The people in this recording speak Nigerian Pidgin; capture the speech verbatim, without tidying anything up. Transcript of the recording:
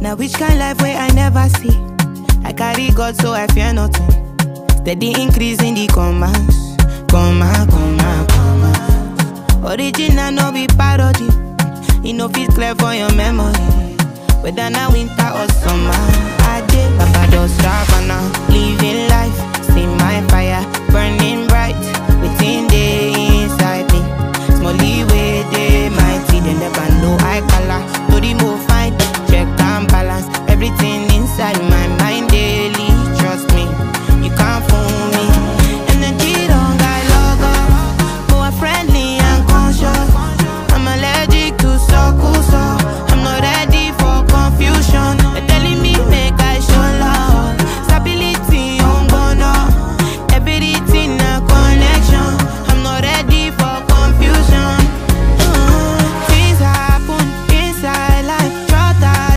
Now which kind life where I never see? I carry God so I fear nothing. Steady increase in the commas, comma, comma, comma. Original no be parody. You know fit clear for your memory. Whether now winter or summer, I did Papa does Savannah, living life.